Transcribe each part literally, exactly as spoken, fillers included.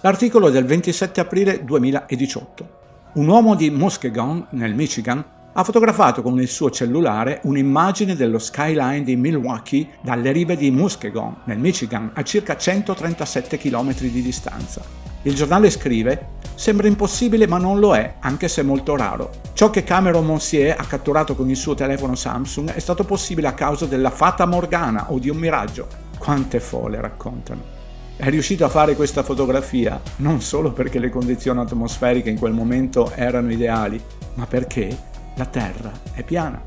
L'articolo è del ventisette aprile duemiladiciotto. Un uomo di Muskegon, nel Michigan, ha fotografato con il suo cellulare un'immagine dello skyline di Milwaukee dalle rive di Muskegon, nel Michigan, a circa centotrentasette chilometri di distanza. Il giornale scrive: sembra impossibile ma non lo è, anche se molto raro. Ciò che Cameron Monsier ha catturato con il suo telefono Samsung è stato possibile a causa della Fata Morgana o di un miraggio. Quante folle raccontano. È riuscito a fare questa fotografia non solo perché le condizioni atmosferiche in quel momento erano ideali, ma perché la Terra è piana.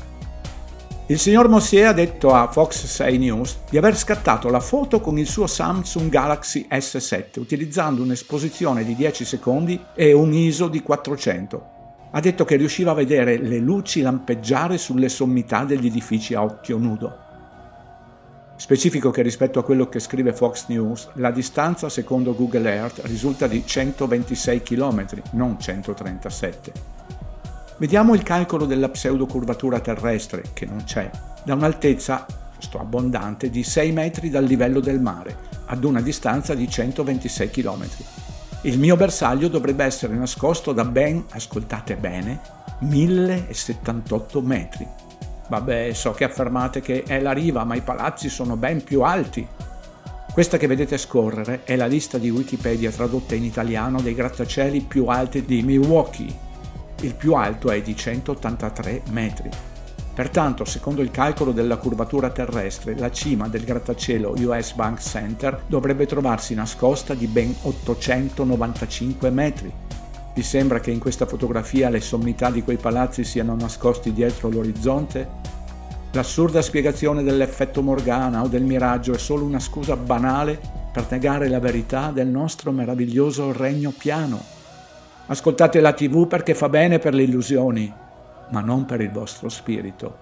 Il signor Monsier ha detto a Fox sei News di aver scattato la foto con il suo Samsung Galaxy S sette utilizzando un'esposizione di dieci secondi e un I S O di quattrocento. Ha detto che riusciva a vedere le luci lampeggiare sulle sommità degli edifici a occhio nudo. Specifico che rispetto a quello che scrive Fox News, la distanza secondo Google Earth risulta di centoventisei chilometri, non centotrentasette. Vediamo il calcolo della pseudocurvatura terrestre, che non c'è, da un'altezza, sto abbondante, di sei metri dal livello del mare, ad una distanza di centoventisei chilometri. Il mio bersaglio dovrebbe essere nascosto da ben, ascoltate bene, millesettantotto metri. Vabbè, so che affermate che è la riva, ma i palazzi sono ben più alti. Questa che vedete scorrere è la lista di Wikipedia tradotta in italiano dei grattacieli più alti di Milwaukee. Il più alto è di centottantatré metri. Pertanto, secondo il calcolo della curvatura terrestre, la cima del grattacielo U S Bank Center dovrebbe trovarsi nascosta di ben ottocentonovantacinque metri. Vi sembra che in questa fotografia le sommità di quei palazzi siano nascosti dietro l'orizzonte? L'assurda spiegazione dell'effetto Morgana o del miraggio è solo una scusa banale per negare la verità del nostro meraviglioso regno piano. Ascoltate la tivù perché fa bene per le illusioni, ma non per il vostro spirito.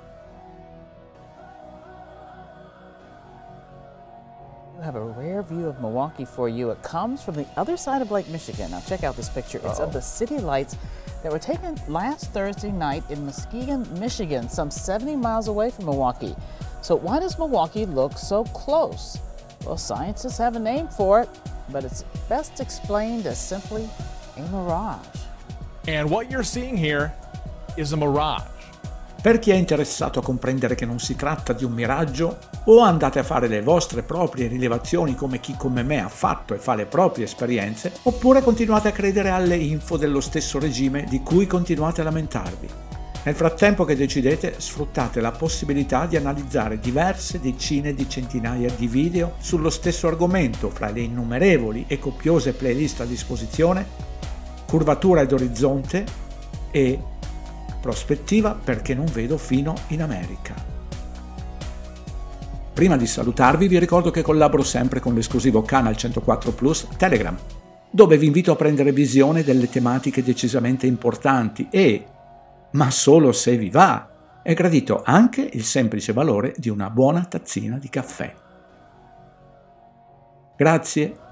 Have a rare view of Milwaukee for you. It comes from the other side of Lake Michigan. Now check out this picture. It's Uh-oh. of the city lights that were taken last Thursday night in Muskegon, Michigan, some seventy miles away from Milwaukee. So why does Milwaukee look so close? Well, scientists have a name for it, but it's best explained as simply a mirage. And what you're seeing here is a mirage. Per chi è interessato a comprendere che non si tratta di un miraggio, o andate a fare le vostre proprie rilevazioni come chi come me ha fatto e fa le proprie esperienze, oppure continuate a credere alle info dello stesso regime di cui continuate a lamentarvi. Nel frattempo che decidete, sfruttate la possibilità di analizzare diverse decine di centinaia di video sullo stesso argomento fra le innumerevoli e copiose playlist a disposizione, curvatura ed orizzonte e prospettiva perché non vedo fino in America. Prima di salutarvi vi ricordo che collaboro sempre con l'esclusivo Canal centoquattro Plus Telegram, dove vi invito a prendere visione delle tematiche decisamente importanti e, ma solo se vi va, è gradito anche il semplice valore di una buona tazzina di caffè. Grazie.